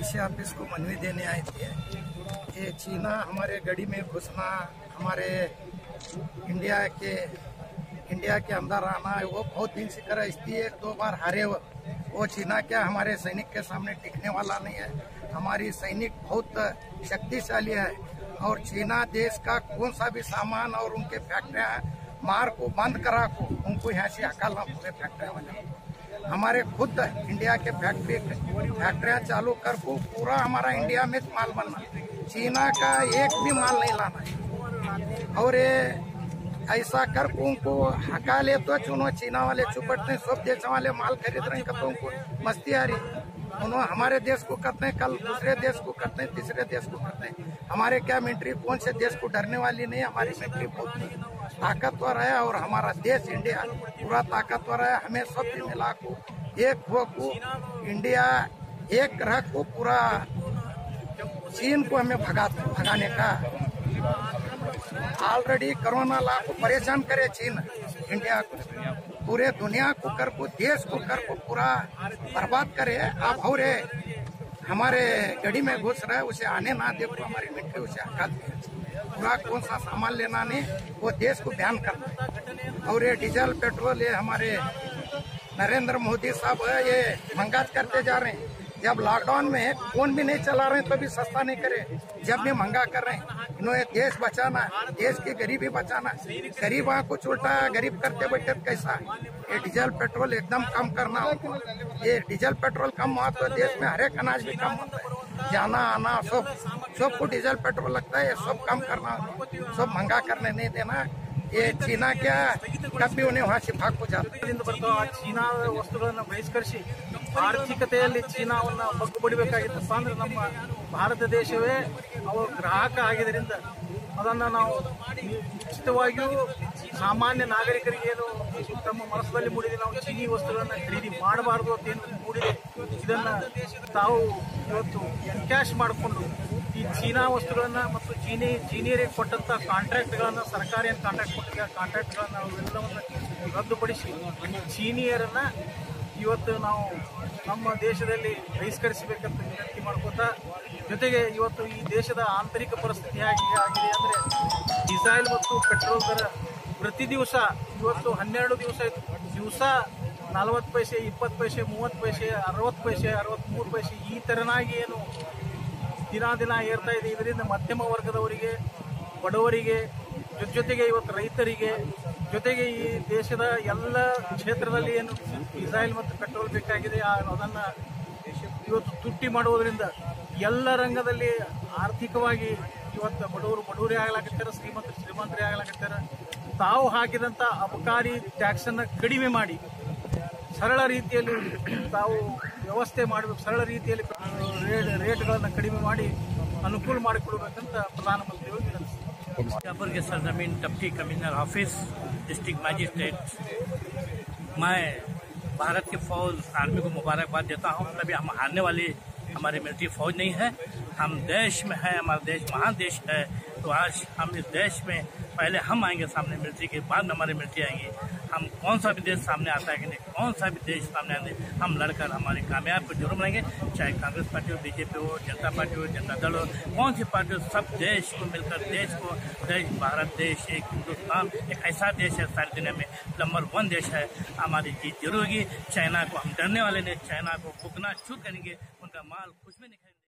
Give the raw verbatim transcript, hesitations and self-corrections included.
DC office को मनवी देने आए थे कि चीना हमारे गड़ी में घुसना, हमारे इंडिया के इंडिया के अंदर आना, वो बहुत दिन से कर एक दो बार हारे वो वो चीना क्या हमारे सैनिक के सामने टिकने वाला नहीं है। हमारी सैनिक बहुत शक्तिशाली है और चीना देश का कौन सा भी सामान और उनके फैक्ट्रियां मार को बंद करा को उनको यहाँ से हकालना पूरे फैक्ट्रिया वाले। हमारे खुद इंडिया के फैक्ट्री फैक्ट्रियां चालू कर को पूरा हमारा इंडिया में माल बनना, चीना का एक भी माल नहीं लाना है। और ये ऐसा कर को उनको हका ले तो चुनो चीना वाले चुपटते सब देश वाले माल खरीद रहे हैं, तो उनको मस्ती आ रही। उन्होंने हमारे देश को करते हैं, कल दूसरे देश को करते हैं, तीसरे देश को करते हैं। हमारे क्या मिलिट्री कौन से देश को डरने वाली नहीं, हमारी मिलिट्री बहुत ताकतवर है और हमारा देश इंडिया पूरा ताकतवर है। हमें सब मिला को एक हो को इंडिया एक ग्रह को पूरा चीन को हमें भगा भगाने का ऑलरेडी कोरोना ला को परेशान करे चीन इंडिया को, पूरे दुनिया को कर को देश को कर को पूरा बर्बाद करे। अब और हमारे गड़ी में घुस रहे उसे आने ना दे, हमारी मिट्टी उसे हटा दे। पूरा कौन सा सामान लेना नहीं, वो देश को ध्यान करना। और ये डीजल पेट्रोल ये हमारे नरेंद्र मोदी साहब है ये महंगा करते जा रहे हैं। जब लॉकडाउन में फोन भी नहीं चला रहे हैं तो भी सस्ता नहीं करे, जब भी महंगा कर रहे हैं। इन्होंने देश बचाना, देश की गरीबी बचाना, गरीब कुछ उल्टा गरीब करते बैठे कैसा। ये डीजल पेट्रोल एकदम कम करना हो, ये डीजल पेट्रोल कम हुआ तो देश में हर एक अनाज भी कम होता है, जाना आना सब सबको डीजल पेट्रोल लगता है, ये सब कम करना, सब महंगा करने नहीं देना। ये ಚೀನಾ क्या ಕಬ್ಬಿ ಉಣ್ಣೆ ಹಾಸಿ ಹಾಕು ಬರ್ತಾವ ಚೀನಾ ವಸ್ತುಗಳನ್ನು ಬಹಿಷ್ಕರಿಸಿ ಆರ್ಥಿಕತೆಯಲ್ಲಿ ಚೀನಾವನ್ನು ಬಗ್ಗು ಬಡಿಬೇಕಾಗಿತ್ತಪ್ಪ ಅಂದ್ರೆ ನಮ್ಮ ಭಾರತ ದೇಶವೇ ಅವರ ಗ್ರಾಹಕ ಆಗಿದ್ದರಿಂದ ಅದನ್ನು ನಾವು ನಿಶ್ಚಿತವಾಗಿಯೂ ಸಾಮಾನ್ಯ ನಾಗರಿಕರಿಗೆ ಏನು ತಮ್ಮ ಮನಸ್ಸಲ್ಲಿ ಮೂಡಿದೆ ನಾವು ಚೀನಿ ವಸ್ತುಗಳನ್ನು ಖರೀದಿ ಮಾಡಬಾರದು ಅಂತ ಏನು ಮೂಡಿದೆ ಇದನ್ನು ತಾವು ಇವತ್ತು ಎನ್ಕ್ಯಾಶ್ ಮಾಡಿಕೊಂಡು ಈ ಚೀನಾ ವಸ್ತುಗಳನ್ನ ಮತ್ತು ಚೀನಿ ಚೀನಿಯರಿಗೆ ಕೊಟ್ಟಂತ ಕಾಂಟ್ರಾಕ್ಟ್ಗಳನ್ನ ಸರ್ಕಾರ ಏನು ಕಾಂಟ್ರಾಕ್ಟ್ ಕೊಟ್ಟಿದೆ ಆ ಕಾಂಟ್ರಾಕ್ಟ್ಗಳನ್ನ ಅವೆಲ್ಲವನ್ನು ರದ್ದುಪಡಿಸಿ ಚೀನಿಯರನ್ನ ಇವತ್ತು ನಾವು ನಮ್ಮ ದೇಶದಲ್ಲಿ ಬಹಿಷ್ಕರಿಸಬೇಕಂತ ವಿನಂತಿ ಮಾಡ್ಕೋತಾ, ಜೊತೆಗೆ ಇವತ್ತು ಈ ದೇಶದ ಆಂತರಿಕ ಪರಿಸ್ಥಿತಿ ಹೇಗೆ ಆಗಿದೆ ಅಂದರೆ ಡೀಸೆಲ್ ಮತ್ತು ಪೆಟ್ರೋಲ್ ದರ ಪ್ರತಿ ದಿವಸ ಇವತ್ತು ಹನ್ನೆರಡು ದಿವಸ ಆಯಿತು, ದಿವಸ ನಲವತ್ತು ಪೈಸೆ ಇಪ್ಪತ್ತು ಪೈಸೆ ಮೂವತ್ತು ಪೈಸೆ ಅರವತ್ತು ಪೈಸೆ ಅರವತ್ತ್ಮೂರು ಪೈಸೆ ಈ ಥರನಾಗಿ ಏನು ದಿನ ದಿನ ಏರ್ತಾ ಇದೆ. ಇದರಿಂದ ಮಧ್ಯಮ ವರ್ಗದವರಿಗೆ, ಬಡವರಿಗೆ, ಜೊತೆಗೆ ಇವತ್ತು ರೈತರಿಗೆ, ಜೊತೆಗೆ ಈ ದೇಶದ ಎಲ್ಲ ಕ್ಷೇತ್ರದಲ್ಲಿ ಏನು ಡೀಸೆಲ್ ಮತ್ತು ಪೆಟ್ರೋಲ್ ಬೇಕಾಗಿದೆ ಅದನ್ನು ಇವತ್ತು ತುಟ್ಟಿ ಮಾಡುವುದರಿಂದ ಎಲ್ಲ ರಂಗದಲ್ಲಿ ಆರ್ಥಿಕವಾಗಿ ಇವತ್ತು ಬಡವರು ಬಡವರೇ ಆಗ್ಲಾಕತ್ತಾರೆ, ಶ್ರೀಮಂತರು ಶ್ರೀಮಂತರೇ ಆಗ್ಲಾಕತ್ತಾರೆ. ತಾವು ಹಾಕಿದಂಥ ಅಬಕಾರಿ ಟ್ಯಾಕ್ಸನ್ನು ಕಡಿಮೆ ಮಾಡಿ ಸರಳ ರೀತಿಯಲ್ಲಿ ತಾವು ವ್ಯವಸ್ಥೆ ಮಾಡಬೇಕು, ಸರಳ ರೀತಿಯಲ್ಲಿ ರೇಟ್ಗಳನ್ನು ಕಡಿಮೆ ಮಾಡಿ ಅನುಕೂಲ ಮಾಡಿಕೊಡ್ಬೇಕಂತ ಪ್ರಧಾನಮಂತ್ರಿಗಳು ವಿನಂತಿಸಿದ್ದಾರೆ. शाहपुर के सरजमीन deputy commissioner office district magistrate, मैं भारत की फौज आर्मी को मुबारकबाद देता हूँ। तभी हम हारने वाली हमारी मिलिट्री फौज नहीं है, हम देश में है, हमारा देश महान देश है। तो आज हम इस देश में पहले हम आएंगे सामने मिलिट्री के, बाद में हमारी मिलिट्री आएंगी। हम कौन सा भी देश सामने आता है कि नहीं, कौन सा भी देश सामने आते हम लड़कर हमारी कामयाब को जरूर बनाएंगे, चाहे कांग्रेस पार्टी हो, बीजेपी हो, जनता पार्टी हो, जनता दल हो, कौन सी पार्टी हो, सब देश को मिलकर देश को देश भारत देश एक हिंदुस्तान एक ऐसा देश है सारी दुनिया में नंबर वन देश है। हमारी जीत जरूर होगी। चाइना को हम डरने वाले नहीं, चाइना को फूकना छूट करेंगे, उनका माल कुछ भी नहीं खाएंगे।